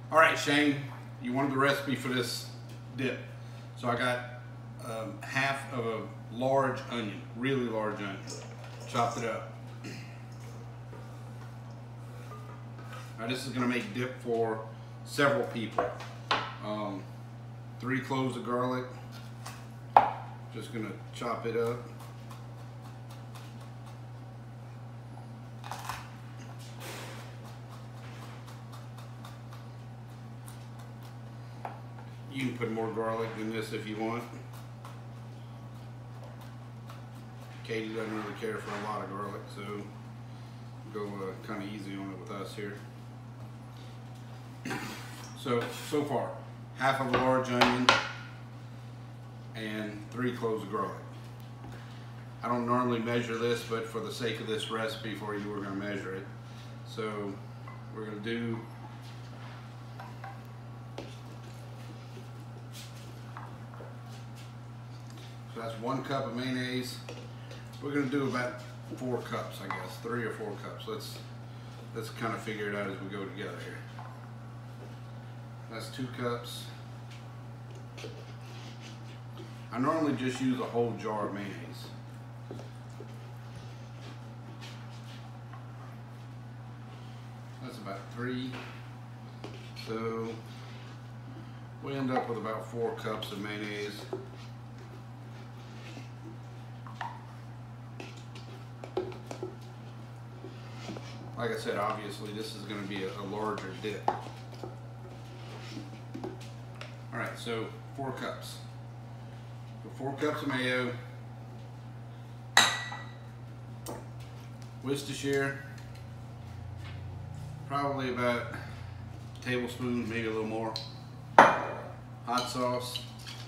All right, Shane, you wanted the recipe for this dip. So I got half of a large onion, really large onion. Chopped it up. Now this is gonna make dip for several people. 3 cloves of garlic. Just gonna chop it up. You can put more garlic than this if you want. Katie doesn't really care for a lot of garlic, so go kind of easy on it with us here. So far, half of a large onion and 3 cloves of garlic. I don't normally measure this, but for the sake of this recipe for you, we're going to measure it. So we're going to do so that's 1 cup of mayonnaise. We're going to do about 4 cups, I guess, 3 or 4 cups. Let's kind of figure it out as we go together here. That's 2 cups. I normally just use a whole jar of mayonnaise. That's about 3. So we end up with about 4 cups of mayonnaise. Like I said, obviously this is going to be a larger dip. Alright, so 4 cups. So 4 cups of mayo, Worcestershire, probably about a tablespoon, maybe a little more. Hot sauce,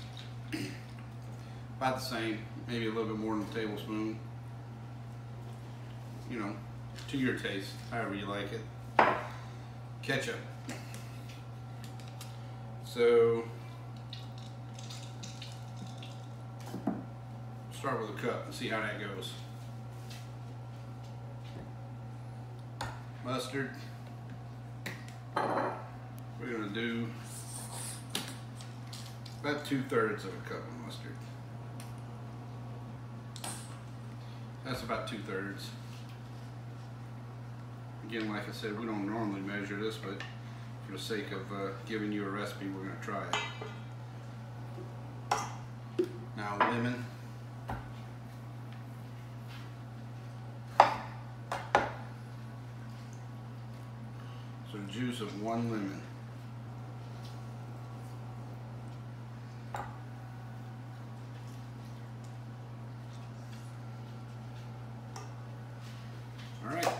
about the same, maybe a little bit more than a tablespoon. You know, to your taste, however you like it. Ketchup. So start with a cup and see how that goes. Mustard. We're going to do about 2/3 of a cup of mustard. That's about 2/3. Again, like I said, we don't normally measure this, but for the sake of giving you a recipe, we're going to try it. Now, lemon. So the juice of 1 lemon. All right.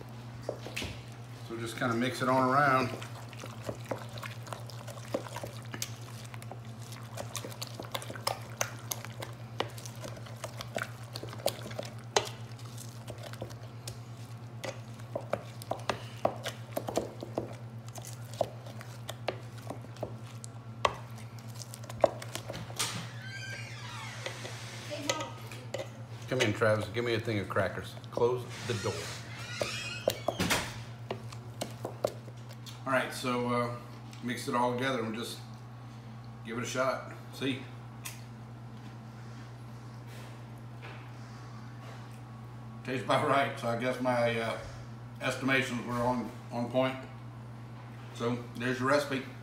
So just kind of mix it on around. Come in, Travis. Give me a thing of crackers. Close the door. All right, so mix it all together and just give it a shot. See? Tastes about right, so I guess my estimations were on point. So there's your recipe.